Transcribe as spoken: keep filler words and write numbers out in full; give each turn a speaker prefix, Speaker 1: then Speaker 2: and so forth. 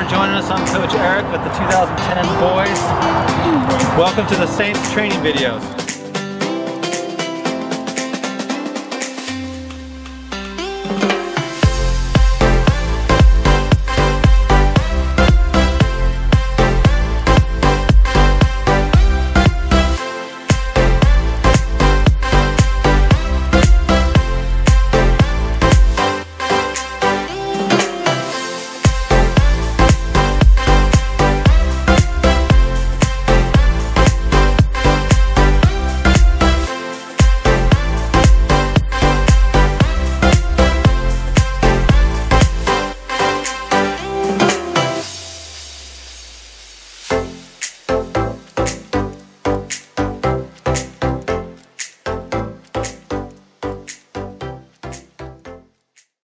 Speaker 1: for joining us. I'm Coach Eric with the two thousand ten boys. Welcome to the Saints training videos.